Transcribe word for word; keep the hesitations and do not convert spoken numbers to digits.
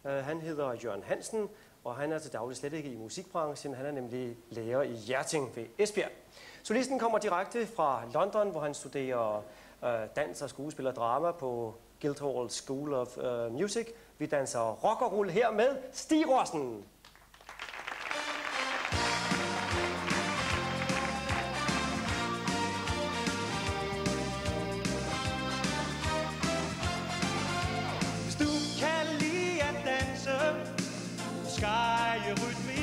Uh, han hedder Jørgen Hansen, og han er til daglig slet ikke i musikbranchen. Han er nemlig lærer i Hjerting ved Esbjerg. Solisten kommer direkte fra London, hvor han studerer uh, dans og skuespil og drama på Guildhall School of uh, Music. Vi danser rock og roll her med Stig Rossen. Hvis du kan lide at danse, skæje rytme